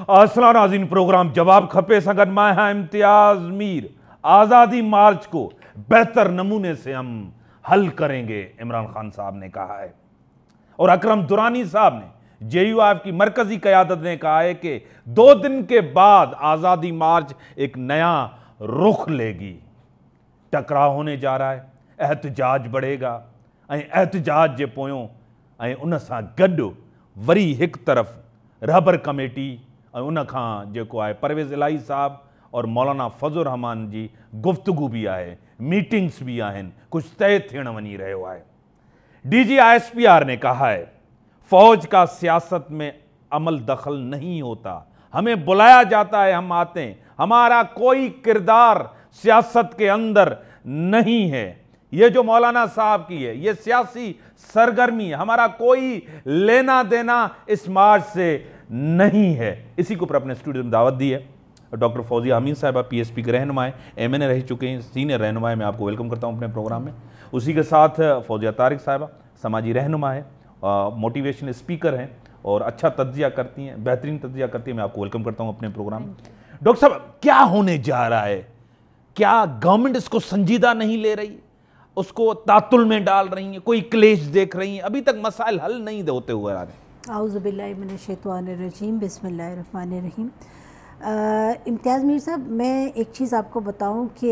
अस्सलाम नाज़रीन, प्रोग्राम जवाब खपे संगत मैं हाँ इम्तियाज मीर। आज़ादी मार्च को बेहतर नमूने से हम हल करेंगे, इमरान खान साहब ने कहा है। और अकरम दुरानी साहब ने, JUIF की मरकजी क़यादत ने कहा है कि 2 दिन के बाद आज़ादी मार्च एक नया रुख लेगी। टकराव होने जा रहा है, एहतजाज बढ़ेगा ऐं एहतजाज जे पोयों ऐं उन सां गॾु वरी हिक तरफ़ रहबर कमेटी ऐं उन खां जेको आहे परवेज़ इलाही साहब और मौलाना फज़लुर रहमान जी गुफ्तगू भी आहे, मीटिंग्स भी आहिनि, कुछ तय थियण वञी रहियो आहे। DG ISPR ने कहा है, फौज का सियासत में अमल दखल नहीं होता, हमें बुलाया जाता है, हम आते हैं, हमारा कोई किरदार सियासत के अंदर नहीं है। ये जो मौलाना साहब की है ये सियासी सरगर्मी है, हमारा कोई लेना देना इस मार्च से नहीं है। इसी को पर अपने स्टूडियो में दावत दी है डॉक्टर फौजिया अमीन साहिबा, PSP के रहनुमाएँ, MNA रह चुके हैं, सीनियर रहनुमाएँ, मैं आपको वेलकम करता हूँ अपने प्रोग्राम में। उसी के साथ फौजिया तारिक साहिबा, समाजी रहनुमा है, मोटिवेशनल स्पीकर हैं और अच्छा तज्जिया करती हैं, बेहतरीन तज्जिया करती हैं, मैं आपको वेलकम करता हूँ अपने प्रोग्राम में। डॉक्टर साहब, क्या होने जा रहा है? क्या गवर्नमेंट इसको संजीदा नहीं ले रही, उसको तातुल में डाल रही है, कोई क्लेश देख रही है? अभी तक मसाइल हल नहीं होते हुए आ रहे। आऊज़ु बिल्लाहि मिनश शैतानिर रजीम, बिस्मिल्लाहिर रहमानिर रहीम। इम्तियाज़ मीर साहब, मैं एक चीज़ आपको बताऊं कि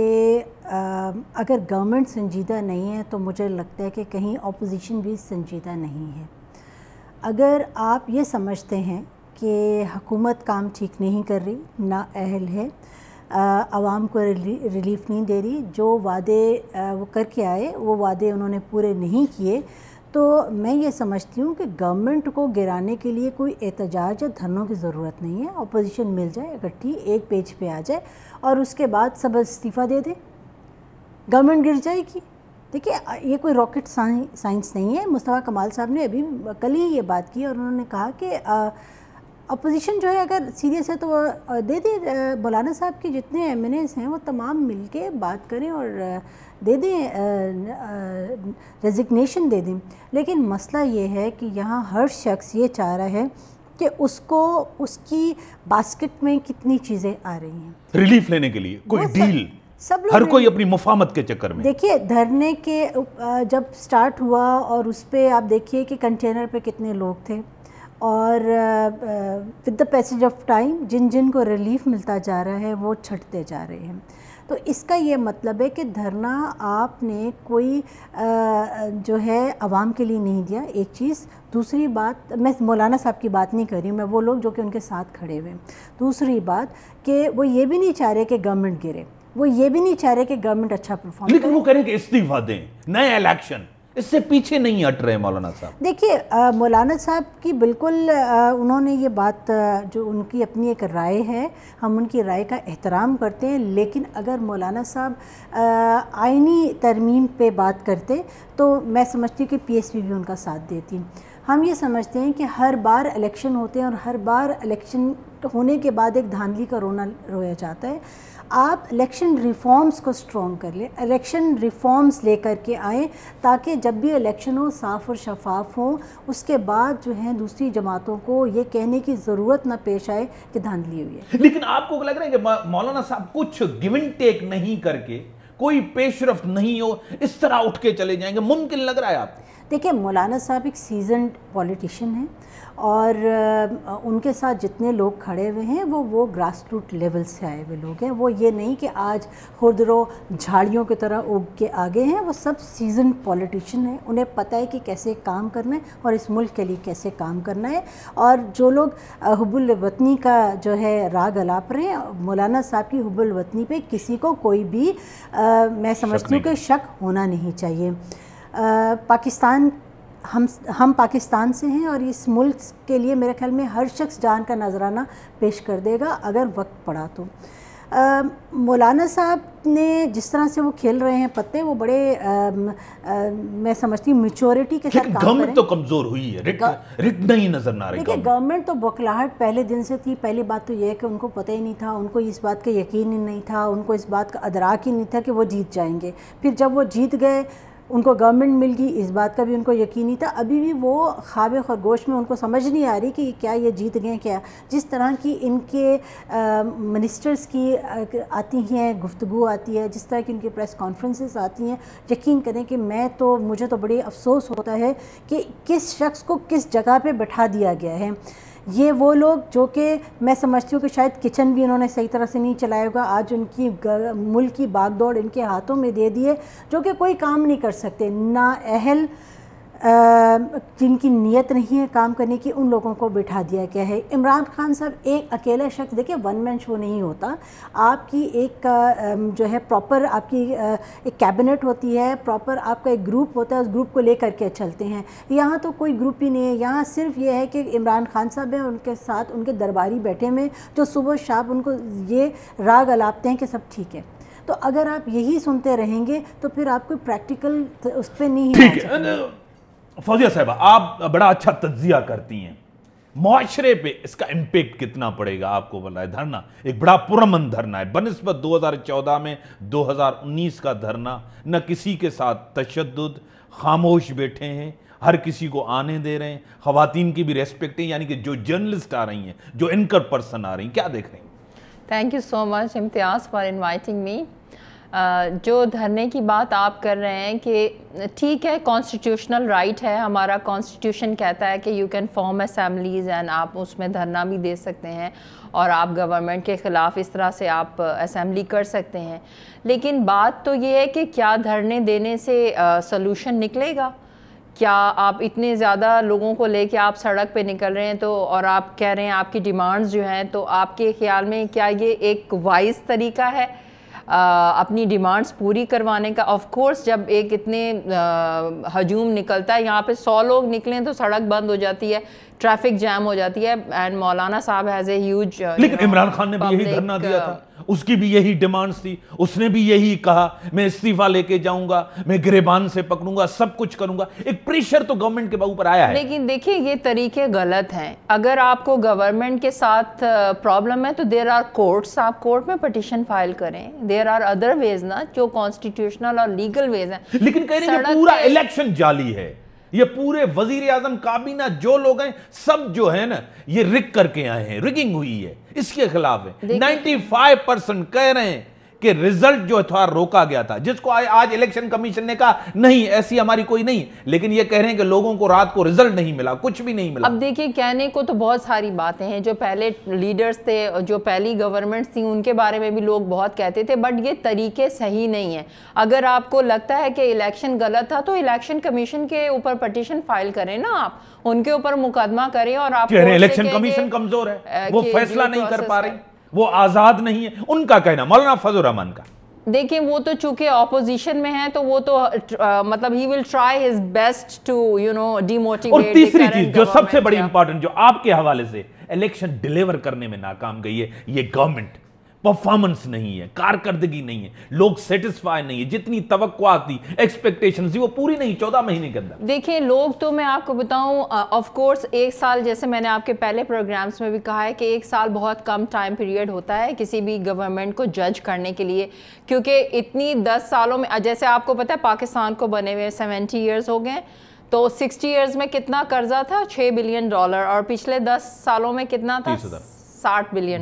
अगर गवर्नमेंट संजीदा नहीं है तो मुझे लगता है कि कहीं अपोजिशन भी संजीदा नहीं है। अगर आप ये समझते हैं कि हुकूमत काम ठीक नहीं कर रही, ना अहल है, आवाम को रिलीफ नहीं दे रही, जो वादे वो करके आए वो वादे उन्होंने पूरे नहीं किए, तो मैं ये समझती हूँ कि गवर्नमेंट को गिराने के लिए कोई एहतजाज या धरनों की ज़रूरत नहीं है। अपोजिशन मिल जाए इकट्ठी, एक पेज पे आ जाए और उसके बाद सब इस्तीफ़ा दे दे, गवर्नमेंट गिर जाएगी। देखिए, ये कोई रॉकेट साइंस नहीं है। मुस्तफ़ा कमाल साहब ने अभी कल ही ये बात की और उन्होंने कहा कि अपोजिशन जो है अगर सीरियस है तो दे दे, मौलाना साहब के जितने MNAs हैं वो तमाम मिलके बात करें और दे दें, रेजिग्नेशन दे दें। लेकिन मसला ये है कि यहाँ हर शख्स ये चाह रहा है कि उसको उसकी बास्केट में कितनी चीज़ें आ रही हैं रिलीफ लेने के लिए, कोई डील, सब लोग हर कोई अपनी मुफाहमत के चक्कर में। देखिए, धरने के जब स्टार्ट हुआ और उस पर आप देखिए कि कंटेनर पे कितने लोग थे और with the passage of time जिन जिन को रिलीफ मिलता जा रहा है वो छटते जा रहे हैं। तो इसका ये मतलब है कि धरना आपने कोई जो है आवाम के लिए नहीं दिया, एक चीज़। दूसरी बात, मैं मौलाना साहब की बात नहीं कर रही हूँ, मैं वो लोग जो कि उनके साथ खड़े हुए हैं। दूसरी बात कि वो ये भी नहीं चाह रहे कि गवर्नमेंट गिरे, वो ये भी नहीं चाह रहे कि गवर्नमेंट अच्छा परफॉर्म, लेकिन वो कह रहे हैं कि इस्तीफा दें, नए इलेक्शन, इससे पीछे नहीं हट रहे मौलाना साहब। देखिए, मौलाना साहब की बिल्कुल उन्होंने ये बात, जो उनकी अपनी एक राय है, हम उनकी राय का एहतराम करते हैं, लेकिन अगर मौलाना साहब आईनी तरमीम पे बात करते तो मैं समझती हूँ कि PSP भी उनका साथ देती। हम ये समझते हैं कि हर बार इलेक्शन होते हैं और हर बार इलेक्शन होने के बाद एक धांधली का रोना रोया जाता है। आप इलेक्शन रिफॉर्म्स को स्ट्रॉन्ग कर लें, इलेक्शन रिफॉर्म्स लेकर के आएँ ताकि जब भी इलेक्शन हो साफ़ और शफाफ हो, उसके बाद जो है दूसरी जमातों को ये कहने की ज़रूरत ना पेश आए कि धांधली हुई है। लेकिन आपको लग रहा है कि मौलाना साहब कुछ गिव एंड टेक नहीं करके, कोई पेशरफ्त नहीं हो, इस तरह उठ के चले जाएंगे, मुमकिन लग रहा है आपको? देखिए, मौलाना साहब एक सीजन्ड पॉलिटिशियन हैं और उनके साथ जितने लोग खड़े हुए हैं वो ग्रास रूट लेवल से आए हुए लोग हैं। वो ये नहीं कि आज खुदरो झाड़ियों की तरह उग के आगे हैं, वो सब सीजन्ड पॉलिटिशियन हैं। उन्हें पता है कि कैसे काम करना है और इस मुल्क के लिए कैसे काम करना है। और जो लोग हुब्बुल वतनी का जो है राग अलाप रहे हैं, मौलाना साहब की हुब्बुल वतनी पे किसी को कोई भी मैं समझती हूँ कि शक होना नहीं चाहिए। पाकिस्तान, हम पाकिस्तान से हैं और इस मुल्क के लिए मेरे ख्याल में हर शख्स जान का नजराना पेश कर देगा अगर वक्त पड़ा तो। मौलाना साहब ने जिस तरह से वो खेल रहे हैं पत्ते, वो बड़े मैं समझती हूँ मैच्योरिटी के साथ काम कर रहे हैं। गवर्नमेंट तो कमज़ोर हुई है, रिट नहीं नजर ना रही। देखिए, गवर्नमेंट तो बौखलाहट पहले दिन से थी। पहली बात तो ये है कि उनको पता ही नहीं था, उनको इस बात का यकीन ही नहीं था, उनको इस बात का अदराक ही नहीं था कि वो जीत जाएंगे। फिर जब वो जीत गए ان کو گورنمنٹ مل گئی، اس بات کا بھی ان کو یقین نہیں تھا. ابھی بھی وہ خواب خرگوش میں ان کو سمجھ نہیں آ رہی کہ کیا یہ جیت گئے کیا. جس طرح کی ان کے منسٹرز کی آتی ہیں گفتگو آتی ہے، جس طرح کی ان کی پریس کانفرنسز آتی ہیں، یقین کریں کہ مجھے تو بڑی افسوس ہوتا ہے کہ کس شخص کو کس جگہ پہ بٹھا دیا گیا ہے. یہ وہ لوگ جو کہ میں سمجھتی ہوں کہ شاید کچن بھی انہوں نے صحیح طرح سے نہیں چلایا ہوگا، آج ان کی ملک کی باغ دوڑ ان کے ہاتھوں میں دے دیے، جو کہ کوئی کام نہیں کر سکتے، نا اہل جن کی نیت نہیں ہے کام کرنے کی، ان لوگوں کو بٹھا دیا گیا ہے. عمران خان صاحب ایک اکیلا شخص، دیکھیں ون مین شو نہیں ہوتا، آپ کی ایک جو ہے پراپر آپ کی ایک کیبنٹ ہوتی ہے، پراپر آپ کا ایک گروپ ہوتا ہے، اس گروپ کو لے کر کے چلتے ہیں. یہاں تو کوئی گروپ ہی نہیں ہے، یہاں صرف یہ ہے کہ عمران خان صاحب ہیں، ان کے ساتھ ان کے درباری بیٹھے ہوئے جو صبح شام ان کو یہ راگ الاپتے ہیں کہ سب ٹھیک ہے. تو اگر آپ یہی سنتے رہیں گے تو پھر آپ کوئی پریکٹیکل اس پہ نہیں. فوزیہ صاحبہ، آپ بڑا اچھا تجزیہ کرتی ہیں، معاشرے پہ اس کا امپیکٹ کتنا پڑے گا آپ کو بلا ہے؟ دھرنا ایک بڑا پرامن دھرنا ہے بنسبت 2014 میں 2019 کا دھرنا، نہ کسی کے ساتھ تشدد، خاموش بیٹھے ہیں، ہر کسی کو آنے دے رہے ہیں، خواتین کی بھی ریسپیکٹ ہے، یعنی کہ جو جرنلسٹ آ رہی ہیں، جو اینکر پرسن آ رہی ہیں، کیا دیکھ رہی ہیں؟ Thank you so much Imtiaz for inviting me. جو دھرنے کی بات آپ کر رہے ہیں کہ ٹھیک ہے، کانسٹیٹیوشنل رائٹ ہے ہمارا، کانسٹیٹیوشن کہتا ہے کہ you can form assemblies and آپ اس میں دھرنا بھی دے سکتے ہیں اور آپ گورنمنٹ کے خلاف اس طرح سے آپ اسمبلی کر سکتے ہیں. لیکن بات تو یہ ہے کہ کیا دھرنے دینے سے سلوشن نکلے گا؟ کیا آپ اتنے زیادہ لوگوں کو لے کے آپ سڑک پہ نکل رہے ہیں تو اور آپ کہہ رہے ہیں آپ کی ڈیمانڈز جو ہیں، تو آپ کے خیال میں کیا یہ ایک وائز طریقہ ہے اپنی ڈیمانڈز پوری کروانے کا؟ آف کورس جب ایک اتنے ہجوم نکلتا ہے، یہاں پہ 100 لوگ نکلیں تو سڑک بند ہو جاتی ہے، ٹریفک جام ہو جاتی ہے. اینڈ مولانا صاحب ہیز اے ہیوج، لیکن عمران خان نے بھی یہی دھرنا دیا تھا، اس کی بھی یہی ڈیمانڈز تھی، اس نے بھی یہی کہا میں استعفیٰ لے کے جاؤں گا، میں گریبان سے پکڑوں گا، سب کچھ کروں گا. ایک پریشر تو گورنمنٹ کے اوپر آیا ہے. لیکن دیکھیں یہ طریقے غلط ہیں. اگر آپ کو گورنمنٹ کے ساتھ پرابلم ہے تو دیر آر کورٹس، آپ کورٹ میں پٹیشن فائل کریں. دیر آر ادر ویز نا جو کانسٹیٹیوشنل اور لیگل ویز ہیں. لیکن کہہ رہے ہیں کہ پورا الیکشن جعلی ہے، یہ پورے وزیر اعظم کابینہ جو لوگ ہیں سب جو ہے نا یہ رگ کر کے آئے ہیں، رگنگ ہوئی ہے، اس کے خلاف ہے. 95% کہہ رہے ہیں کہ ریزلٹ جو تھا روکا گیا تھا، جس کو آج الیکشن کمیشن نے کہا نہیں ایسی ہماری کوئی نہیں، لیکن یہ کہہ رہے ہیں کہ لوگوں کو رات کو ریزلٹ نہیں ملا، کچھ بھی نہیں ملا. اب دیکھیں کہنے کو تو بہت ساری باتیں ہیں، جو پہلے لیڈرز تھے، جو پہلی گورنمنٹس تھیں، ان کے بارے میں بھی لوگ بہت کہتے تھے، بٹ یہ طریقے صحیح نہیں ہیں. اگر آپ کو لگتا ہے کہ الیکشن غلط تھا تو الیکشن کمیشن کے اوپر پٹیشن فائل کریں نا، آپ ان کے اوپر مقدمہ کریں. اور آپ کہہ رہے ہیں الیکشن کمیشن کمزور ہے، وہ فیصلہ نہیں کر پا رہے، وہ آزاد نہیں ہے، ان کا کہنا. مولانا فضل الرحمان کا دیکھیں وہ تو چونکہ اپوزیشن میں ہیں تو وہ تو مطلب he will try his best to you know demotivate. اور تیسری چیز جو سب سے بڑی امپورٹنٹ جو آپ کے حوالے سے الیکشن ڈیلیور کرنے میں ناکام گئی ہے، یہ گورنمنٹ پرفارمنس نہیں ہے، کارکردگی نہیں ہے، لوگ سیٹسفائی نہیں ہے، جتنی توقعات تھی، ایکسپیکٹیشنز تھی، وہ پوری نہیں 14 مہینے کے اندر. دیکھیں لوگ تو میں آپ کو بتاؤں آف کورس ایک سال، جیسے میں نے آپ کے پہلے پروگرامز میں بھی کہا ہے کہ ایک سال بہت کم ٹائم پیریڈ ہوتا ہے کسی بھی گورنمنٹ کو جج کرنے کے لیے، کیونکہ اتنی 10 سالوں میں جیسے آپ کو پتہ ہے پاکستان کو بنے ہوئے 70 ایئرز ہو گئے، تو 60 ایئرز میں کتنا قرضہ تھا؟ $6 بلین، اور پچھلے 10 سالوں میں کتنا تھا؟ $60 بلین.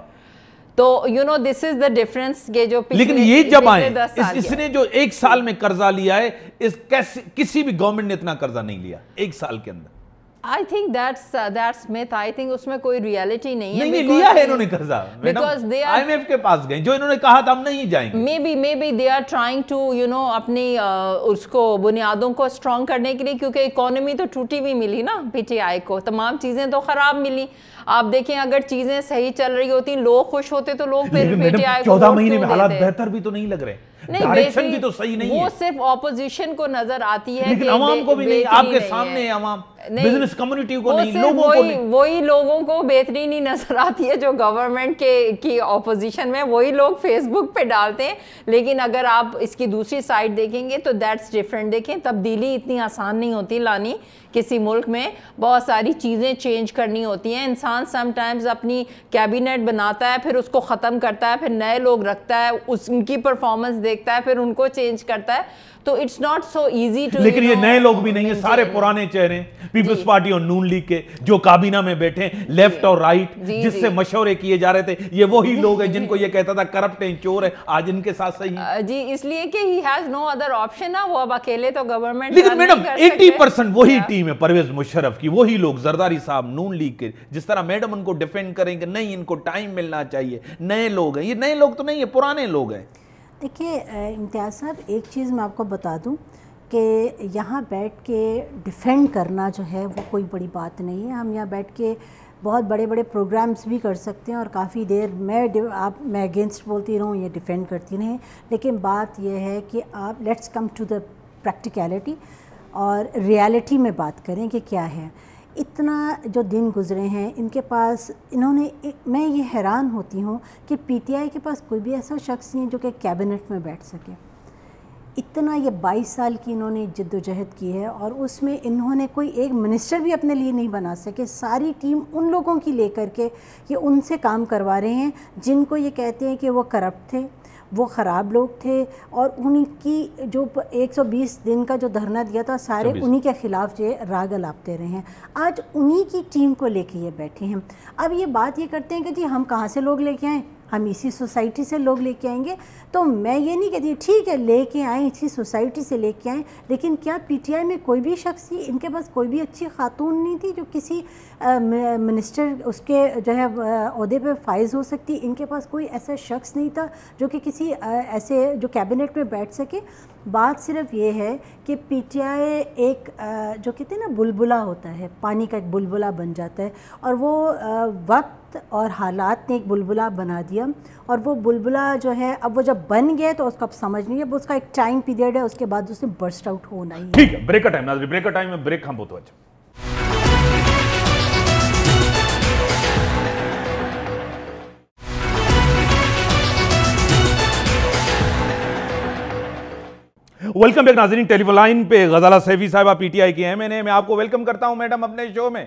تو you know this is the difference. یہ جو لیکن یہ جب آئے اس نے جو ایک سال میں قرضہ لیا ہے، کسی بھی گورنمنٹ نے اتنا قرضہ نہیں لیا ایک سال کے اندر. I think that's myth. I think اس میں کوئی ریالٹی نہیں ہے. نہیں لیا ہے انہوں نے قرضہ، IMF کے پاس گئے، جو انہوں نے کہا تھا ہم نہیں جائیں گے. Maybe they are trying to you know اپنی اس کو بنیادوں کو اسٹرانگ کرنے کے لیے، کیونکہ اکانومی تو ٹوٹی ہوئی ملی نا PTI کو، تمام چیزیں تو خراب ملی. آپ دیکھیں اگر چیزیں صحیح چل رہی ہوتی، لوگ خوش ہوتے تو لوگ پھر PTI کو 14 مہینے میں حالات بہتر بھی تو نہیں لگ رہے، ڈائریکشن بھی تو صحیح نہیں ہے. وہ صرف اپوزیشن کو نظر آتی ہے، لیکن عوام کو بھی نہیں، آپ کے سامنے ہے عوام، بزنس کمیونٹی کو نہیں، لوگوں کو نہیں. وہی لوگوں کو بہترین ہی نظر آتی ہے جو گورنمنٹ کی اپوزیشن میں، وہی لوگ فیس بک پہ ڈالتے ہیں. لیکن اگر آپ اس کی دوسری سائڈ دیکھیں گے تو دیٹس ڈفرینٹ. دیکھیں تبدیلی اتنی آسان نہیں ہوتی لانی کسی ملک میں، بہت ساری چیزیں چینج کرنی ہوتی ہیں. انسان سم ٹائمز اپنی کیبینٹ بناتا ہے، پھر اس کو ختم کرتا ہے، پھر نئے لوگ رکھتا ہے، ان کی پرفارمنس دیکھتا ہے پھر ان کو چینج کرتا ہے, تو it's not so easy to. لیکن یہ نئے لوگ بھی نہیں ہیں, سارے پرانے چہرے ہیں پیپلز پارٹی اور نون لیگ کے جو کابینہ میں بیٹھے ہیں لیفٹ اور رائٹ, جس سے مشورے کیے جا رہے تھے, یہ وہی لوگ ہیں جن کو یہ کہتا تھا کرپٹ ہیں, چور ہیں, آج ان کے ساتھ صحیح ہیں. جی اس لیے کہ he has no other option نا, وہ اب اکیلے تو گورنمنٹ. لیکن میڈم 80% وہی ٹیم ہے پرویز مشرف کی, وہی لوگ زرداری صاحب نون لیگ کے, جس طرح میڈم ان کو ڈیفینڈ کریں کہ نہیں ان کو ٹائم ملنا چاہیے, نئے لوگ ہیں. یہ نئے لوگ تو نہیں ہیں, پرانے لوگ ہیں. دیکھیے امتیاز صاحب, ایک چیز میں آپ کو بتا دوں کہ یہاں بیٹھ کے ڈیفینڈ کرنا جو ہے وہ کوئی بڑی بات نہیں ہے. ہم یہاں بیٹھ کے بہت بڑے بڑے پروگرامز بھی کر سکتے ہیں اور کافی دیر میں اگینسٹ بولتی رہوں یا ڈیفینڈ کرتی رہیں, لیکن بات یہ ہے کہ آپ let's come to the practicality اور ریالٹی میں بات کریں کہ کیا ہے. اتنا جو دن گزرے ہیں ان کے پاس, انہوں نے, میں یہ حیران ہوتی ہوں کہ پی ٹی آئی کے پاس کوئی بھی ایسا شخص نہیں ہے جو کہ کیبنٹ میں بیٹھ سکے. اتنا یہ 22 سال کی انہوں نے جد و جہد کی ہے اور اس میں انہوں نے کوئی ایک منسٹر بھی اپنے لیے نہیں بنا سکے. ساری ٹیم ان لوگوں کی لے کر کے یہ ان سے کام کروا رہے ہیں جن کو یہ کہتے ہیں کہ وہ کرپٹ تھے, وہ خراب لوگ تھے, اور ان کی جو 120 دن کا جو دھرنا دیا تھا سارے انہی کے خلاف جو راگ الاپتے رہے ہیں. آج انہی کی ٹیم کو لے کے یہ بیٹھے ہیں. اب یہ بات یہ کرتے ہیں کہ جی ہم کہاں سے لوگ لے کے آئیں, ہم اسی سوسائٹی سے لوگ لے کے آئیں گے. تو میں یہ نہیں کہتی ٹھیک ہے لے کے آئیں, اسی سوسائٹی سے لے کے آئیں, لیکن کیا پی ٹی آئی میں کوئی بھی شخص تھی, ان کے پاس کوئی بھی اچھی خاتون نہیں تھی جو کسی منسٹر اس کے جو ہے عہدے پہ فائز ہو سکتی؟ ان کے پاس کوئی ایسا شخص نہیں تھا جو کہ کسی ایسے جو کیبنٹ میں بیٹھ سکے. بات صرف یہ ہے کہ پی ٹی آئی ایک جو کہتے ہیں نا بلبلا ہوتا ہے, پانی کا ایک بلبلا بن جاتا ہے, اور وہ وقت اور حالات نے ایک بلبلا بنا دیا, اور وہ بلبلا جو ہے اب وہ جب بن گئے تو اس کو اب سمجھ نہیں ہے, وہ اس کا ایک ٹائم پیریڈ ہے, اس کے بعد اس نے برسٹ آؤٹ ہونا ہی ہے. ٹھیک ہے, بریک کا ٹائم ناظرین, بریک کا ٹائم ہے, بریک ہم بہت اچھا. ویلکم بیک ناظرین, ٹیلی فون لائن پہ غزالہ سیفی صاحبہ پی ٹی آئی کی ایم این اے, میں آپ کو ویلکم کرتا ہوں میڈم اپنے شو میں.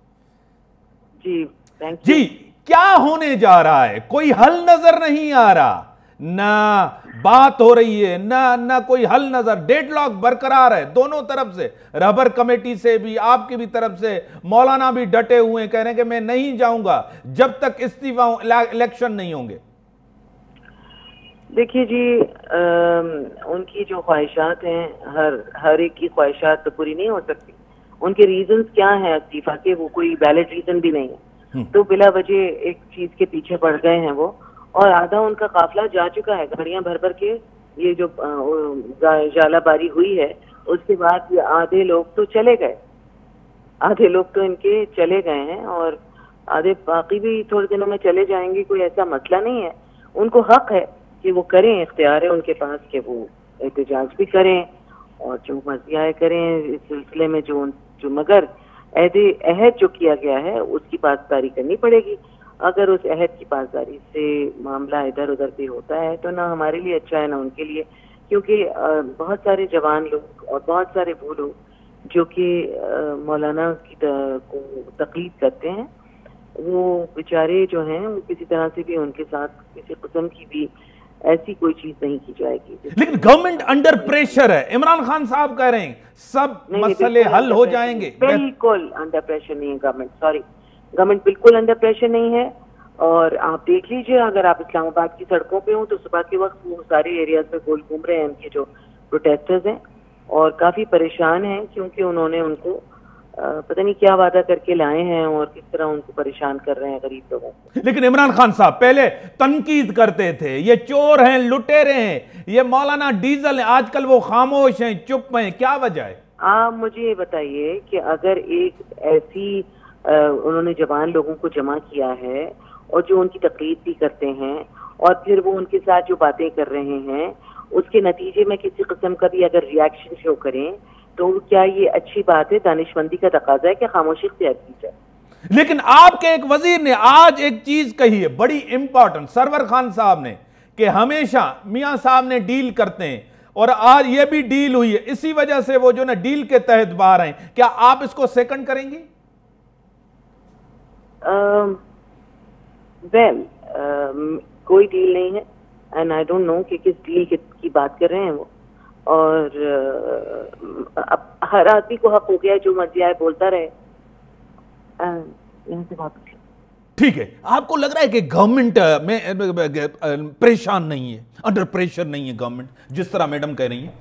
جی تھینک یو. جی کیا ہونے جا رہا ہے, کوئی حل نظر نہیں آ رہا, نہ بات ہو رہی ہے, نہ کوئی حل نظر, ڈیڈ لاک برقرار ہے دونوں طرف سے, رہبر کمیٹی سے بھی, آپ کی بھی طرف سے. مولانا بھی ڈٹے ہوئے ہیں, کہہ رہے ہیں کہ میں نہیں جاؤں گا جب تک استعفا الیکشن نہیں ہوں گے. دیکھیے جی, ان کی جو خواہشات ہیں, ہر ایک کی خواہشات تو پوری نہیں ہو سکتی. ان کے ریزنز کیا ہیں استعفا کے, وہ کوئی ویلڈ ریزن بھی نہیں ہے, تو بلا وجہ ایک چیز کے پیچھے پڑ گئے ہیں وہ, اور آدھا ان کا قافلہ جا چکا ہے, گاڑیاں بھر بھر کے. یہ جو جالہ باری ہوئی ہے اس کے بعد یہ آدھے لوگ تو چلے گئے, آدھے لوگ تو ان کے چلے گئے ہیں, اور آدھے باقی بھی تھوڑے دنوں میں چلے جائیں گے. کوئی ایسا مسئلہ نہیں ہے, ان کو حق ہے کہ وہ کریں, اختیار ہے ان کے پاس کہ وہ احتجاج بھی کریں اور جو مرضی آئے کریں اس سلسلے میں. جو مگر عہد جو کیا گیا ہے اس کی پاسداری کرنی پڑے گی. اگر اس عہد کی پاسداری سے معاملہ ادھر ادھر بھی ہوتا ہے تو نہ ہمارے لیے اچھا ہے نہ ان کے لیے, کیونکہ بہت سارے جوان لوگ اور بہت سارے وہ لوگ جو کہ مولانا کی کو تقلید کرتے ہیں, وہ بیچارے جو ہیں وہ کسی طرح سے بھی ان کے ساتھ کسی قسم کی بھی ایسی کوئی چیز نہیں کی جائے گی. لیکن گورنمنٹ انڈر پریشر ہے, عمران خان صاحب کہہ رہے ہیں سب مسئلے حل ہو جائیں گے. بالکل انڈر پریشر نہیں ہے گورنمنٹ, سوری, گورنمنٹ بالکل انڈر پریشر نہیں ہے. اور آپ دیکھ لیجئے, اگر آپ اسلام آباد کی سڑکوں پہ ہوں تو صبح کے وقت وہ سارے ایریاز میں گول گھوم رہے ہیں ان کے جو پروٹیسٹرز ہیں, اور کافی پریشان ہیں کیونکہ انہوں نے ان کو پتہ نہیں کیا وعدہ کر کے لائے ہیں اور کس طرح ان کو پریشان کر رہے ہیں غریب لوگوں کو. لیکن عمران خان صاحب پہلے تنقید کرتے تھے, یہ چور ہیں, لٹیرے ہیں, یہ مولانا ڈیزل ہیں, آج کل وہ خاموش ہیں, چپ ہیں, کیا وجہ ہے؟ آپ مجھے یہ بتائیے کہ اگر ایک ایسی انہوں نے جوان لوگوں کو جمع کیا ہے اور جو ان کی تقلید بھی کرتے ہیں, اور پھر وہ ان کے ساتھ جو باتیں کر رہے ہیں اس کے نتیجے میں کسی قسم کا بھی اگر ریاکشن شو کریں, تو کیا یہ اچھی بات ہے؟ دانش مندی کا تقاضا ہے کہ خاموشی اختیار کی جائے. لیکن آپ کے ایک وزیر نے آج ایک چیز کہی ہے بڑی امپورٹنٹ, سرور خان صاحب نے, کہ ہمیشہ میاں صاحب نے ڈیل کرتے ہیں, اور آج یہ بھی ڈیل ہوئی ہے, اسی وجہ سے وہ جو نا ڈیل کے تحت باہر ہیں. کیا آپ اس کو سیکنڈ کریں گی؟ کوئی ڈیل نہیں ہے, اینڈ آئی ڈونٹ نو کہ کس ڈیل کی بات کر رہے ہیں وہ, اور ہر آدمی کو حق ہو گیا جو مرضی آئے بولتا رہے. یہاں سے بات ٹھیک ہے. آپ کو لگ رہا ہے کہ گورنمنٹ میں پریشان نہیں ہے, انڈر پریشر نہیں ہے گورنمنٹ, جس طرح میڈم کہہ رہی ہیں؟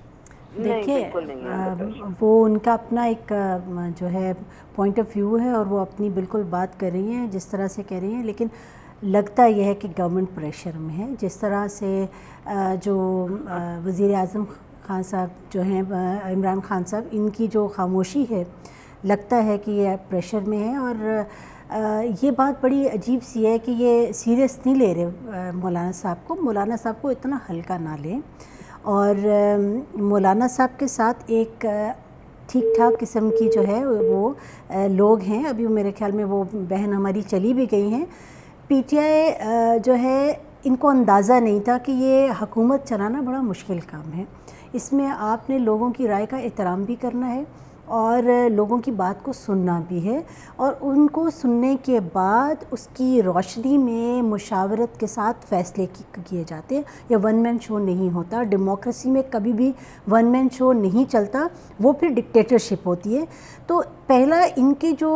دیکھیں وہ ان کا اپنا ایک جو ہے پوائنٹ آف ویو ہے, اور وہ اپنی بالکل بات کر رہی ہیں جس طرح سے کہہ رہی ہیں, لیکن لگتا یہ ہے کہ گورنمنٹ پریشر میں ہے. جس طرح سے جو وزیر اعظم خان صاحب جو ہیں, عمران خان صاحب, ان کی جو خاموشی ہے لگتا ہے کہ یہ پریشر میں ہے. اور یہ بات بڑی عجیب سی ہے کہ یہ سیریس نہیں لے رہے مولانا صاحب کو. مولانا صاحب کو اتنا ہلکا نہ لیں, اور مولانا صاحب کے ساتھ ایک ٹھیک ٹھاک قسم کی جو ہے وہ لوگ ہیں. ابھی میرے خیال میں وہ بہن ہماری چلی بھی گئی ہیں. پی ٹی آئی جو ہے ان کو اندازہ نہیں تھا کہ یہ حکومت چلانا بڑا مشکل کام ہے. اس میں آپ نے لوگوں کی رائے کا احترام بھی کرنا ہے, اور لوگوں کی بات کو سننا بھی ہے, اور ان کو سننے کے بعد اس کی روشنی میں مشاورت کے ساتھ فیصلے کیے جاتے ہیں. یا ون مین شو نہیں ہوتا. ڈیموکریسی میں کبھی بھی ون مین شو نہیں چلتا, وہ پھر ڈکٹیٹرشپ ہوتی ہے. تو پہلا ان کی جو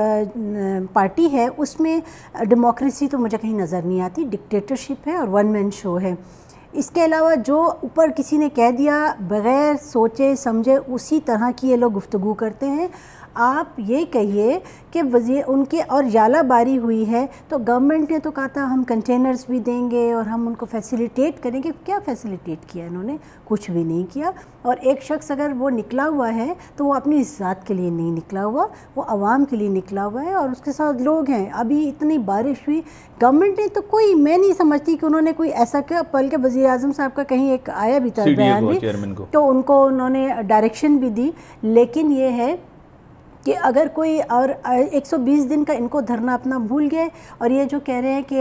پارٹی ہے اس میں ڈیموکریسی تو مجھے کہیں نظر نہیں آتی, ڈکٹیٹرشپ ہے اور ون مین شو ہے. اس کے علاوہ جو اوپر کسی نے کہہ دیا بغیر سوچے سمجھے اسی طرح کی یہ لوگ گفتگو کرتے ہیں. آپ یہ کہیے کہ وزیر ان کے اور یالہ باری ہوئی ہے تو گورنمنٹ نے تو کہا تھا ہم کنٹینرز بھی دیں گے اور ہم ان کو فیسیلیٹیٹ کریں گے. کیا فیسیلیٹیٹ کیا انہوں نے؟ کچھ بھی نہیں کیا. اور ایک شخص اگر وہ نکلا ہوا ہے تو وہ اپنی ذات کے لیے نہیں نکلا ہوا, وہ عوام کے لیے نکلا ہوا ہے, اور اس کے ساتھ لوگ ہیں. ابھی اتنی بارش ہوئی, گورنمنٹ نے تو کوئی, میں نہیں سمجھتی کہ انہوں نے کوئی ایسا کیا, بلکہ وزیر اعظم صاحب کا کہیں ایک آیا بھی تھا بیان بھی, تو ان کو انہوں نے ڈائریکشن بھی دی. لیکن یہ ہے کہ اگر کوئی اور 120 دن کا ان کو دھرنا اپنا بھول گئے, اور یہ جو کہہ رہے ہیں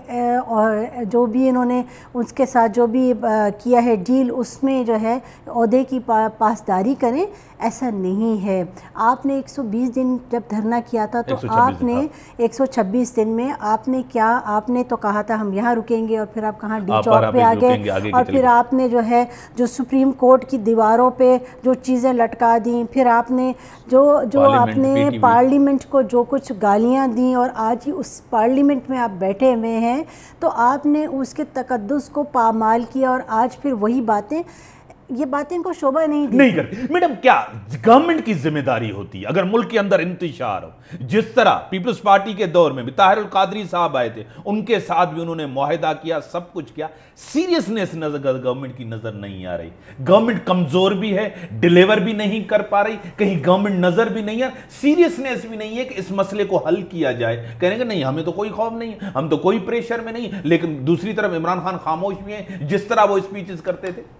کہ جو بھی انہوں نے اس کے ساتھ جو بھی کیا ہے ڈیل, اس میں جو ہے عہدے کی پاسداری کریں, ایسا نہیں ہے. آپ نے 120 دن جب دھرنا کیا تھا تو آپ نے 126 دن میں آپ نے کیا, آپ نے تو کہا تھا ہم یہاں رکیں گے, اور پھر آپ کہاں ڈی چوک پہ آ گئے, اور پھر آپ نے جو ہے جو سپریم کورٹ کی دیواروں پہ جو چیزیں لٹکا دیں, پھر آپ نے جو آپ نے پارلیمنٹ کو جو کچھ گالیاں دیں, اور آج ہی اس پارلیمنٹ میں آپ بیٹھے ہوئے ہیں تو آپ نے اس کے تقدس کو پامال کیا, اور آج پھر وہی باتیں, یہ باتیں ان کو شعبہ نہیں کرتی. میڈم کیا گورنمنٹ کی ذمہ داری ہوتی ہے اگر ملک کے اندر انتشار ہو؟ جس طرح پیپلز پارٹی کے دور میں بھی طاہر القادری صاحب آئے تھے, ان کے ساتھ بھی انہوں نے معاہدہ کیا, سب کچھ کیا, سیریسنیس گورنمنٹ کی نظر نہیں آ رہی. گورنمنٹ کمزور بھی ہے, ڈیلیور بھی نہیں کر پا رہی, کہیں گورنمنٹ نظر بھی نہیں ہے, سیریسنیس بھی نہیں ہے کہ اس مسئلے کو حل کیا جائے. کہنے کہ نہیں ہمیں تو کوئی خوف نہیں ہے, ہم تو کوئی پریشر میں نہیں, لیکن دوسری طرف عمران خان خاموش بھی ہیں جس طرح وہ اسپیچز کرتے تھے.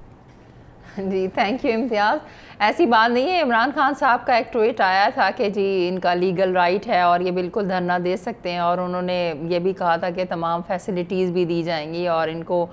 جی تھینک یو امتیاز. ایسی بات نہیں ہے. عمران خان صاحب کا ایک ٹویٹ آیا تھا کہ جی ان کا لیگل رائٹ ہے اور یہ بالکل دھرنا دے سکتے ہیں, اور انہوں نے یہ بھی کہا تھا کہ تمام فیسلٹیز بھی دی جائیں گی, اور ان کو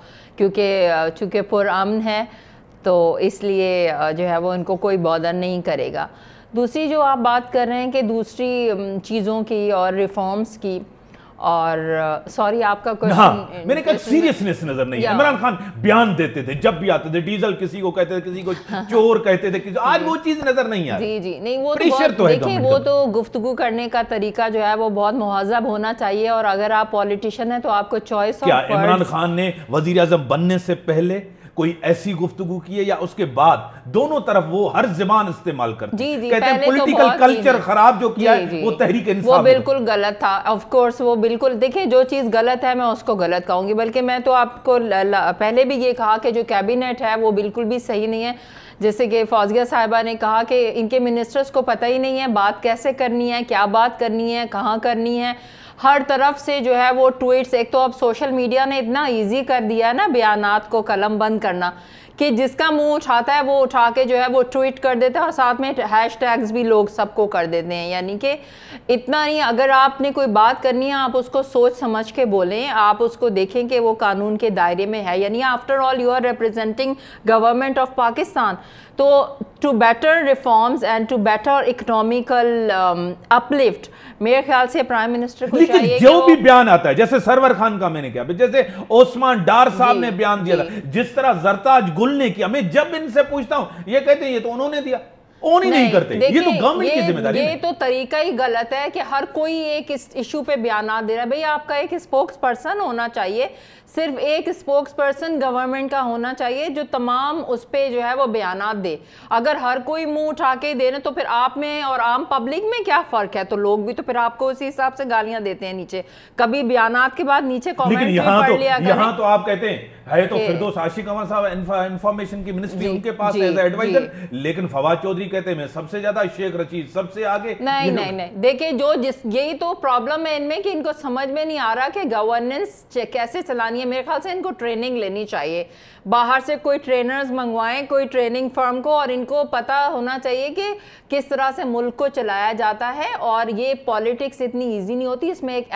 چونکہ پرامن ہے تو اس لیے جو ہے وہ ان کو کوئی بادر نہیں کرے گا. دوسری جو آپ بات کر رہے ہیں کہ دوسری چیزوں کی اور ریفارمز کی, اور سوری آپ کا کوئی میں نے کہا سیریسنس نظر نہیں ہے. عمران خان بیان دیتے تھے جب بھی آتے تھے, ڈیزل کسی کو کہتے تھے, کسی کو چور کہتے تھے, آج وہ چیز نظر نہیں آ رہی. جی نہیں, وہ تو دیکھیں وہ تو گفتگو کرنے کا طریقہ جو ہے وہ بہت مہذب ہونا چاہیے, اور اگر آپ پولیٹیشین ہیں تو آپ کو چوائس آف ورڈز. کیا عمران خان نے وزیر اعظم بننے سے پہلے کوئی ایسی گفتگو کی ہے یا اس کے بعد؟ دونوں طرف وہ ہر زبان استعمال کرتے ہیں, کہتے ہیں پولیٹیکل کلچر خراب جو کیا ہے وہ تحریک انصاف, وہ بالکل غلط تھا. آف کورس وہ بالکل, دیکھیں جو چیز غلط ہے میں اس کو غلط کہوں گی, بلکہ میں تو آپ کو پہلے بھی یہ کہا کہ جو کیبنٹ ہے وہ بالکل بھی صحیح نہیں ہے. جیسے کہ فوزیہ صاحبہ نے کہا کہ ان کے منسٹرز کو پتہ ہی نہیں ہے بات کیسے کرنی ہے, کیا بات کرنی ہے, کہاں کرنی ہے. ہر طرف سے جو ہے وہ ٹویٹس, ایک تو اب سوشل میڈیا نے اتنا ایزی کر دیا ہے نا بیانات کو قلم بند کرنا, کہ جس کا منہ اٹھاتا ہے وہ اٹھا کے جو ہے وہ ٹویٹ کر دیتا ہے, اور ساتھ میں ہیش ٹیگز بھی لوگ سب کو کر دیتے ہیں. یعنی کہ اتنا نہیں, اگر آپ نے کوئی بات کرنی ہے آپ اس کو سوچ سمجھ کے بولیں, آپ اس کو دیکھیں کہ وہ قانون کے دائرے میں ہے. یعنی after all you are representing government of Pakistan. تو to better reforms and to better economical uplift میرے خیال سے پرائم منسٹر کو لیکن چاہیے جو بھی بیان آتا ہے، جیسے سرور خان کا میں نے کیا، جیسے عثمان ڈار صاحب نے بیان دیا تھا، جس طرح زرتاج گل نے کیا، میں جب ان سے پوچھتا ہوں یہ کہتے ہیں یہ تو انہوں نے دیا، اون ہی نہیں کرتے، یہ تو گورنمنٹ کی ذمہ داری ہے۔ یہ تو طریقہ ہی غلط ہے کہ ہر کوئی ایک ایشو پہ بیانات دے رہا ہے۔ بھئی آپ کا ایک اسپوکس پرسن ہونا چاہیے، صرف ایک اسپوکس پرسن گورنمنٹ کا ہونا چاہیے جو تمام اس پہ جو ہے وہ بیانات دے۔ اگر ہر کوئی منہ اٹھا کے دے رہے تو پھر آپ میں اور عام پبلک میں کیا فرق ہے؟ تو لوگ بھی تو پھر آپ کو اسی حساب سے گالیاں دیتے ہیں نیچے، کبھی بیانات کے بعد نیچے کامنٹ بھی پڑھ لیا کریں۔ یہاں تو آپ کہتے ہیں ہے تو فردوس عاشق عمر صاحب انفارمیشن کی منسٹری ان کے پاس ایز ایڈوائزر، لیکن فواد چودھری کہتے ہیں میں سب سے زیادہ، شیخ رشید سب سے آگے۔ نہیں دیکھیں یہی تو پرابلم ہے ان میں کہ ان کو سمجھ میں نہیں آ رہا کہ گورننس کیسے چلانی ہے۔ میرے خیال سے ان کو ٹریننگ لینی چاہیے، باہر سے کوئی ٹرینرز منگوائیں، کوئی ٹریننگ فرم کو، اور ان کو پتہ ہونا چاہیے کہ کس طرح سے ملک کو چلایا جاتا ہے۔ اور یہ پالیٹکس اتنی ایزی نہیں ہوتی، اس میں ایک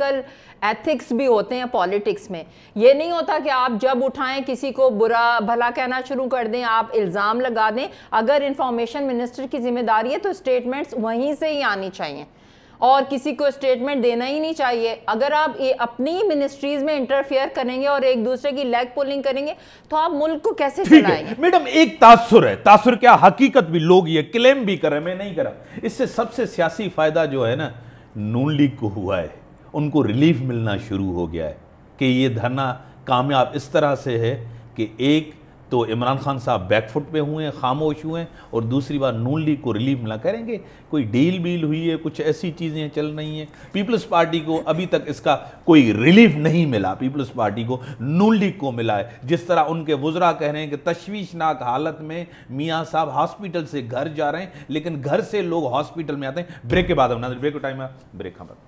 ایتھکس بھی ہوتے ہیں پالیٹکس میں۔ یہ نہیں ہوتا کہ آپ جب اٹھائیں کسی کو برا بھلا کہنا شروع کر دیں، آپ الزام لگا دیں۔ اگر انفارمیشن منسٹر کی ذمہ داری ہے تو اسٹیٹمنٹس وہیں سے ہی آنی چاہیے، اور کسی کو اسٹیٹمنٹ دینا ہی نہیں چاہیے۔ اگر آپ اپنی منسٹریز میں انٹرفیئر کریں گے اور ایک دوسرے کی لیگ پولنگ کریں گے تو آپ ملک کو کیسے چلائیں گے؟ میڈم ایک تاثر ہے، تاثر کیا، حقیقت بھی لوگ یہ کلیم بھی کر رہے ہیں، میں نہیں کر رہا، اس سے سب سے سیاسی فائدہ جو ہے نا نون لیگ کو ہوا ہے، ان کو ریلیف ملنا شروع ہو گیا ہے کہ یہ دھرنا کامیاب اس طرح سے ہے کہ ایک تو عمران خان صاحب بیک فٹ پہ ہوئے ہیں، خاموش ہوئے ہیں، اور دوسری بات نون لیگ کو ریلیف ملا۔ کریں گے کوئی ڈیل ہوئی ہے، کچھ ایسی چیزیں چل رہی ہیں، پیپلز پارٹی کو ابھی تک اس کا کوئی ریلیف نہیں ملا، پیپلز پارٹی کو نون لیگ کو ملا ہے۔ جس طرح ان کے وزراء کہہ رہے ہیں کہ تشویشناک حالت میں میاں صاحب ہاسپٹل سے گھر جا رہے ہیں، لیکن گھر سے لوگ ہاسپٹل میں آتے ہیں۔ بریک کے بعد ہم ناظرین، بریک کا ٹائم ہے، بریک ہم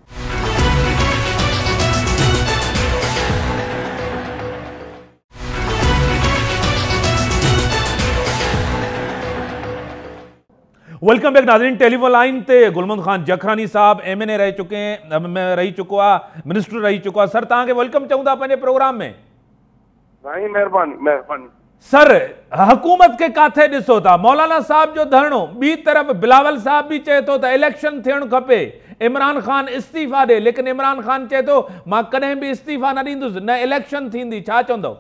ویلکم بیک ناظرین۔ ٹیلی فون لائن تے گلمند خان جکھرانی صاحب ایم این اے رہ چکے ہیں، میں رہی چکا، منسٹر رہی چکا۔ سر تاں کے ویلکم چاہوں دا اپنے پروگرام میں۔ نہیں مہربانی سر حکومت کے کاتھے ڈسو تا، مولانا صاحب جو دھرنو بی طرف بلاول صاحب بھی چاہے تو الیکشن تھیڑ کھپے، عمران خان استعفیٰ دے، لیکن عمران خان چاہے تو ماں کدیں بھی استعفیٰ نہ ڈیندوس، نہ الیکشن تھیندی، چھا چوندو؟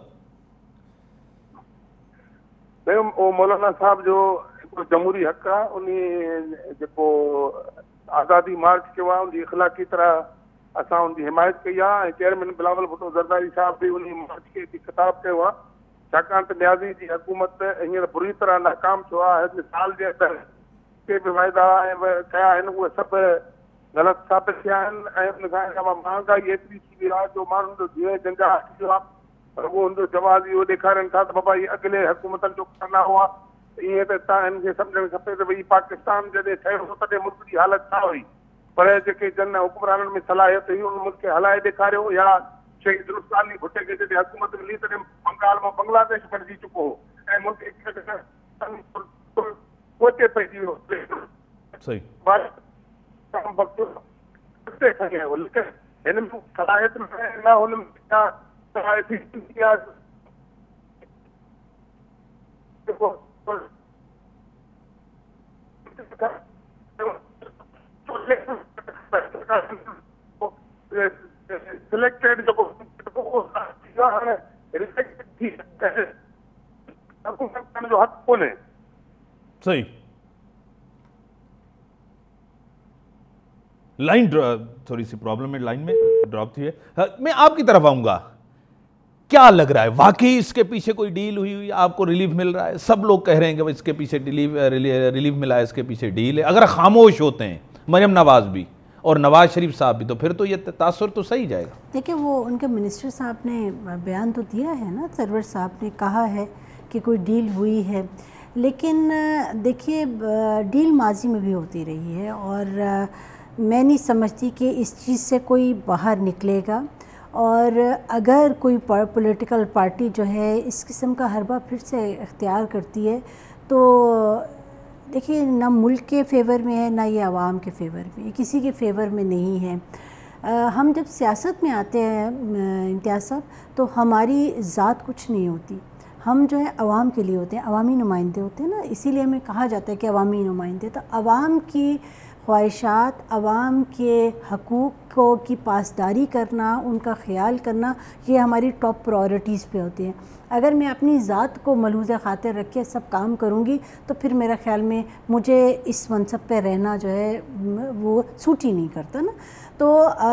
مولانا صاحب جو جمہوری حق ہے، انہیں جو آزادی مارچ کیا ان کی اخلاقی طرح اساں ان کی حمایت کی ہے۔ چیئرمین بلاول بھٹو زرداری صاحب بھی انہیں مارچ کے خطاب کیا، چھاکان تو نیازی کی حکومت ہیر بری طرح ناکام چھو ہے، سال کے اندر کے بھی وعدہ کیا ہیں وہ سب غلط ثابت کیا ہیں۔ ان کا علاوہ مہنگائی ایتری تھی وئی ہے جو مانو جو جیو جنجا وہ ان جو جواز وہ ॾेखारनि था त बाबा ये अॻिले हुकूमतनि जो करना हुआ, ईअं त तव्हां हिन खे सम्झणु खपे त भई पाकिस्तान जॾहिं ठहियो हो तॾहिं मुल्क जी हालत छा हुई, पर जेके जन हुकुमराननि में सलाहियत हुई उन मुल्क खे हलाए ॾेखारियो। या शहीद दुरुस्त अली भुट्टे खे जॾहिं हुकूमत मिली तॾहिं बंगाल मां बांग्लादेश बणिजी चुको हो ऐं मुल्क पोचे पइजी वियो। صحیح लेकिन हिन में सलाहियत न हुन में सिलेक्टेड जो हक़ कोन्हे। صحیح لائن تھوڑی سی پرابلم ہے، لائن میں ڈراپ تھی ہے۔ میں آپ کی طرف آؤں گا، کیا لگ رہا ہے واقعی اس کے پیچھے کوئی ڈیل ہوئی آپ کو ریلیف مل رہا ہے؟ سب لوگ کہہ رہے ہیں کہ اس کے پیچھے ریلیف ملا ہے، اس کے پیچھے ڈیل ہے۔ اگر خاموش ہوتے ہیں مریم نواز بھی اور نواز شریف صاحب بھی تو پھر تو یہ تاثر تو صحیح جائے گا۔ دیکھیں وہ ان کے منسٹر صاحب نے بیان تو دیا ہے نا، سرور صاحب نے کہا ہے کہ کوئی ڈیل ہوئی ہے، لیکن دیکھیے ڈیل ماضی میں بھی ہوتی رہی ہے اور میں نہیں سمجھتی کہ اس چیز سے کوئی باہر نکلے گا۔ اور اگر کوئی پولیٹیکل پارٹی جو ہے اس قسم کا حربہ پھر سے اختیار کرتی ہے تو دیکھیے نہ ملک کے فیور میں ہے نہ یہ عوام کے فیور میں، یہ کسی کے فیور میں نہیں ہے۔ ہم جب سیاست میں آتے ہیں امتیاز صاحب تو ہماری ذات کچھ نہیں ہوتی، ہم جو ہے عوام کے لیے ہوتے ہیں، عوامی نمائندے ہوتے ہیں نا، اسی لیے ہمیں کہا جاتا ہے کہ عوامی نمائندے۔ تو عوام کی خواہشات عوام کے حقوق کو کی پاسداری کرنا، ان کا خیال کرنا، یہ ہماری ٹاپ پرائورٹیز پہ ہوتی ہیں۔ اگر میں اپنی ذات کو ملحوظ خاطر رکھ کے سب کام کروں گی تو پھر میرا خیال میں مجھے اس منصب پہ رہنا جو ہے وہ سوٹ ہی نہیں کرتا نا۔ تو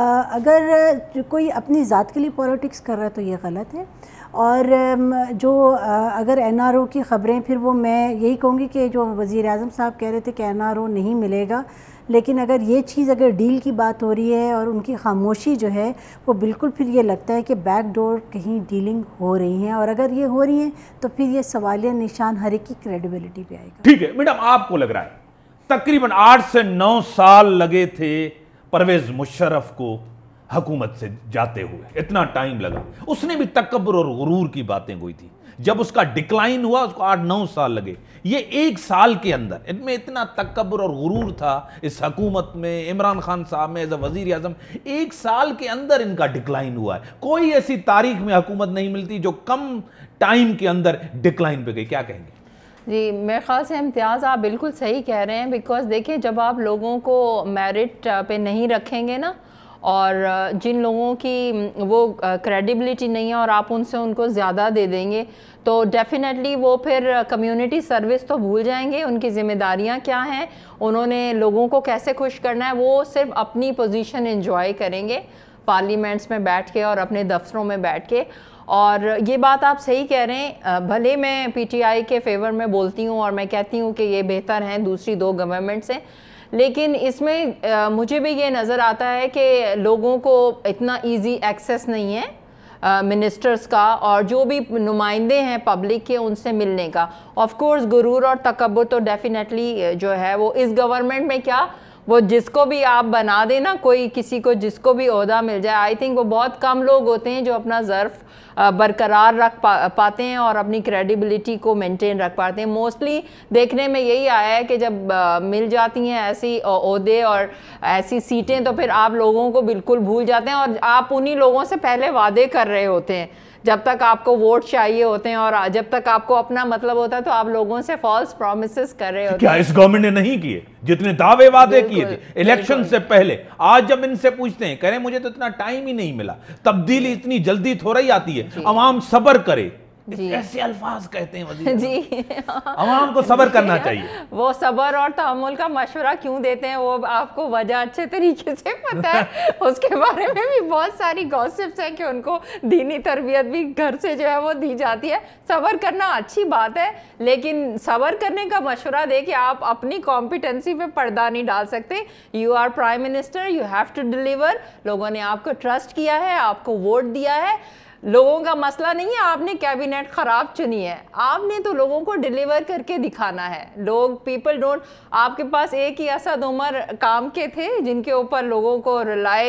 اگر کوئی اپنی ذات کے لیے پولیٹکس کر رہا ہے تو یہ غلط ہے۔ اور جو اگر این آر او کی خبریں، پھر وہ میں یہی کہوں گی کہ جو وزیر اعظم صاحب کہہ رہے تھے کہ این آر او نہیں ملے گا، لیکن اگر یہ چیز اگر ڈیل کی بات ہو رہی ہے اور ان کی خاموشی جو ہے وہ بالکل، پھر یہ لگتا ہے کہ بیک ڈور کہیں ڈیلنگ ہو رہی ہیں، اور اگر یہ ہو رہی ہیں تو پھر یہ سوالیہ نشان ہر ایک کی کریڈیبلٹی پہ آئے گا۔ ٹھیک ہے میڈم، آپ کو لگ رہا ہے تقریباً 8 سے 9 سال لگے تھے پرویز مشرف کو حکومت سے جاتے ہوئے، اتنا ٹائم لگا، اس نے بھی تکبر اور غرور کی باتیں گوئی تھی، جب اس کا ڈکلائن ہوا اس کو 8-9 سال لگے، یہ 1 سال کے اندر ان میں اتنا تکبر اور غرور تھا اس حکومت میں، عمران خان صاحب میں ایز اے وزیر اعظم، 1 سال کے اندر ان کا ڈکلائن ہوا ہے۔ کوئی ایسی تاریخ میں حکومت نہیں ملتی جو کم ٹائم کے اندر ڈکلائن پہ گئی، کیا کہیں گے؟ جی میرے خیال سے امتیاز آپ بالکل صحیح کہہ رہے ہیں، بیکاز دیکھیں جب آپ لوگوں کو میرٹ پہ نہیں رکھیں گے نا، اور جن لوگوں کی وہ کریڈیبلٹی نہیں ہے اور آپ ان سے ان کو زیادہ دے دیں گے تو ڈیفینیٹلی وہ پھر کمیونٹی سروس تو بھول جائیں گے، ان کی ذمہ داریاں کیا ہیں، انہوں نے لوگوں کو کیسے خوش کرنا ہے، وہ صرف اپنی پوزیشن انجوائے کریں گے پارلیمنٹس میں بیٹھ کے اور اپنے دفتروں میں بیٹھ کے۔ اور یہ بات آپ صحیح کہہ رہے ہیں، بھلے میں پی ٹی آئی کے فیور میں بولتی ہوں اور میں کہتی ہوں کہ یہ بہتر ہیں دوسری 2 گورنمنٹ سے، لیکن اس میں مجھے بھی یہ نظر آتا ہے کہ لوگوں کو اتنا ایزی ایکسیس نہیں ہے منسٹرز کا اور جو بھی نمائندے ہیں پبلک کے ان سے ملنے کا۔ آف کورس غرور اور تکبر تو ڈیفینیٹلی جو ہے وہ اس گورنمنٹ میں کیا، وہ جس کو بھی آپ بنا دیں نا، کوئی کسی کو جس کو بھی عہدہ مل جائے، آئی تھنک وہ بہت کم لوگ ہوتے ہیں جو اپنا ظرف برقرار رکھ پاتے ہیں اور اپنی کریڈیبلٹی کو مینٹین رکھ پاتے ہیں۔ موسٹلی دیکھنے میں یہی آیا ہے کہ جب مل جاتی ہیں ایسی عہدے اور ایسی سیٹیں تو پھر آپ لوگوں کو بالکل بھول جاتے ہیں اور آپ انہی لوگوں سے پہلے وعدے کر رہے ہوتے ہیں جب تک آپ کو ووٹ چاہیے ہوتے ہیں، اور جب تک آپ کو اپنا مطلب ہوتا ہے تو آپ لوگوں سے فالس پرومسز کر رہے ہوتے ہیں۔ کیا اس گورنمنٹ نے نہیں کیے جتنے دعوے وعدے کیے تھے الیکشن سے پہلے؟ آج جب ان سے پوچھتے ہیں کہہ رہے ہیں مجھے تو اتنا ٹائم ہی نہیں ملا، تبدیلی اتنی جلدی تھوڑا ہی آتی ہے، عوام صبر کرے، ایسے الفاظ کہتے ہیں وزیر جی عوام کو صبر کرنا چاہیے۔ وہ صبر اور تحمل کا مشورہ کیوں دیتے ہیں وہ آپ کو وجہ اچھے طریقے سے پتہ ہے، اس کے بارے میں بھی بہت ساری گوسپس ہیں کہ ان کو دینی تربیت بھی گھر سے جو ہے وہ دی جاتی ہے۔ صبر کرنا اچھی بات ہے، لیکن صبر کرنے کا مشورہ دے کہ آپ اپنی کمپیٹنسی پہ پردہ نہیں ڈال سکتے۔ You are prime minister, you have to deliver, لوگوں نے آپ کو ٹرسٹ کیا ہے، آپ کو ووٹ دیا ہے، لوگوں کا مسئلہ نہیں ہے آپ نے کیبنٹ خراب چنی ہے، آپ نے تو لوگوں کو ڈیلیور کر کے دکھانا ہے۔ لوگ پیپل ڈونٹ، آپ کے پاس ایک ہی اسد عمر کام کے تھے جن کے اوپر لوگوں کو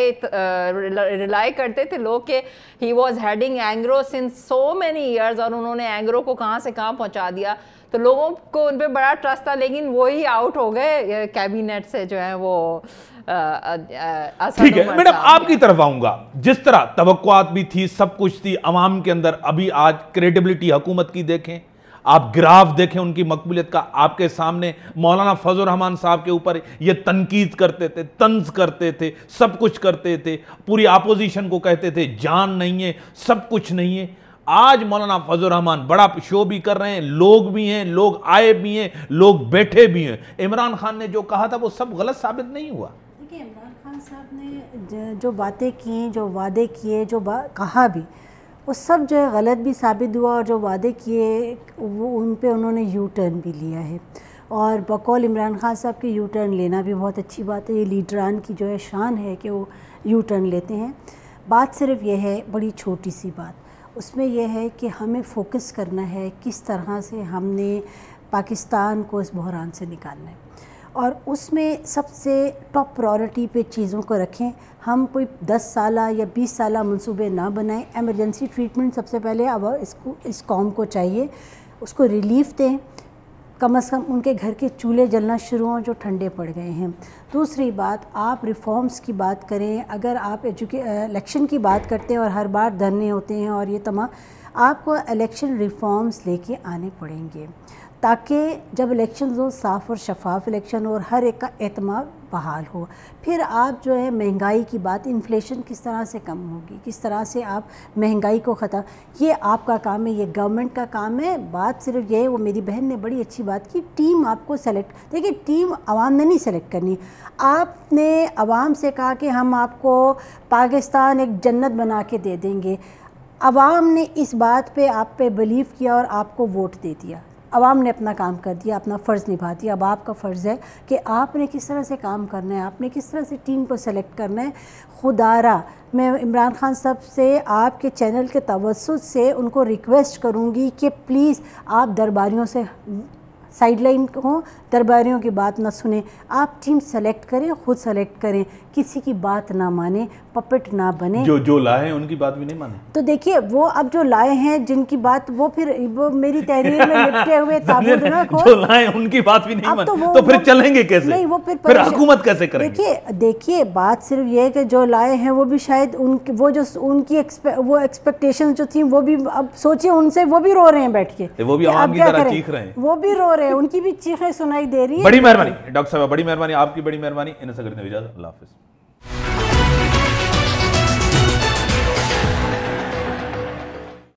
ریلائی کرتے تھے لوگ کہ he was heading Engro since so many years, اور انہوں نے اینگرو کو کہاں سے کہاں پہنچا دیا، تو لوگوں کو ان پہ بڑا ٹرسٹ تھا، لیکن وہی آؤٹ ہو گئے کیبنٹ سے جو ہے وہ۔ ٹھیک ہے میڈم، آپ کی طرف آؤں گا، جس طرح توقعات بھی تھی، سب کچھ تھی عوام کے اندر، ابھی آج کریڈیبلٹی حکومت کی دیکھیں، آپ گراف دیکھیں ان کی مقبولیت کا، آپ کے سامنے مولانا فضل الرحمان صاحب کے اوپر یہ تنقید کرتے تھے، طنز کرتے تھے، سب کچھ کرتے تھے، پوری اپوزیشن کو کہتے تھے جان نہیں ہے، سب کچھ نہیں ہے۔ آج مولانا فضل الرحمان بڑا شو بھی کر رہے ہیں، لوگ بھی ہیں، لوگ آئے بھی ہیں، لوگ بیٹھے بھی ہیں۔ عمران خان نے جو کہا تھا وہ سب غلط ثابت نہیں ہوا؟ دیکھیں عمران خان صاحب نے جو باتیں کیں، جو وعدے کیے، جو کہا بھی، وہ سب جو ہے غلط بھی ثابت ہوا، اور جو وعدے کیے وہ ان پہ انہوں نے یو ٹرن بھی لیا ہے، اور بقول عمران خان صاحب کے یو ٹرن لینا بھی بہت اچھی بات ہے۔ یہ لیڈران کی جو ہے شان ہے کہ وہ یو ٹرن لیتے ہیں۔ بات صرف یہ ہے، بڑی چھوٹی سی بات، اس میں یہ ہے کہ ہمیں فوکس کرنا ہے کس طرح سے ہم نے پاکستان کو اس بحران سے نکالنا ہے، اور اس میں سب سے ٹاپ پرائورٹی پہ چیزوں کو رکھیں۔ ہم کوئی 10 سالہ یا 20 سالہ منصوبے نہ بنائیں، ایمرجنسی ٹریٹمنٹ سب سے پہلے اب اس قوم کو چاہیے، اس کو ریلیف دیں، کم از کم ان کے گھر کے چولہے جلنا شروع ہوں جو ٹھنڈے پڑ گئے ہیں۔ دوسری بات، آپ ریفارمز کی بات کریں، اگر آپ الیکشن کی بات کرتے ہیں اور ہر بار دھرنے ہوتے ہیں اور یہ تمام، آپ کو الیکشن ریفارمز لے کے آنے پڑیں گے تاکہ جب الیکشنز ہوں صاف اور شفاف الیکشن ہو اور ہر ایک کا اعتماد بحال ہو. پھر آپ جو ہے مہنگائی کی بات، انفلیشن کس طرح سے کم ہوگی، کس طرح سے آپ مہنگائی کو ختم، یہ آپ کا کام ہے، یہ گورنمنٹ کا کام ہے. بات صرف یہ ہے، وہ میری بہن نے بڑی اچھی بات کی، ٹیم آپ کو سلیکٹ، دیکھیے ٹیم عوام نے نہیں سلیکٹ کرنی. آپ نے عوام سے کہا کہ ہم آپ کو پاکستان ایک جنت بنا کے دے دیں گے. عوام نے اس بات پہ آپ پہ بلیو کیا اور آپ کو ووٹ دے دیا. عوام نے اپنا کام کر دیا، اپنا فرض نبھا دیا. اب آپ کا فرض ہے کہ آپ نے کس طرح سے کام کرنا ہے، آپ نے کس طرح سے ٹیم کو سلیکٹ کرنا ہے. خدارہ میں عمران خان صاحب سے آپ کے چینل کے توسط سے ان کو ریکویسٹ کروں گی کہ پلیز آپ درباریوں سے سائیڈ لائن ہوں، درباریوں کی بات نہ سنیں. آپ ٹیم سلیکٹ کریں، خود سلیکٹ کریں، کسی کی بات نہ مانیں، پپٹ نہ بنیں. جو لائے ہیں ان کی بات بھی نہیں مانیں. تو دیکھیے وہ اب جو لائے ہیں جن کی بات، وہ پھر وہ میری تحریر میں لپٹے ہوئے تابوت نہ کھول، جو لائے ہیں ان کی بات بھی نہیں مانیں تو پھر چلیں گے کیسے؟ نہیں، وہ پھر حکومت کیسے کریں گے؟ دیکھیے بات صرف یہ ہے کہ جو لائے ہیں وہ بھی شاید وہ جو ان کی وہ ایکسپیکٹیشن جو تھیں وہ بھی، اب سوچیں ان سے وہ بھی رو رہے ہیں بیٹھ کے، وہ بھی عوام کی طرح چیخ رہے ہیں، وہ بھی رو رہے ہیں، ان کی بھی چیخیں سنائی دے رہی ہیں. بڑی مہربانی ڈاکٹر صاحب، بڑی مہربانی، آپ کی بڑی مہربانی. انس اگر نے اجازت، اللہ حافظ.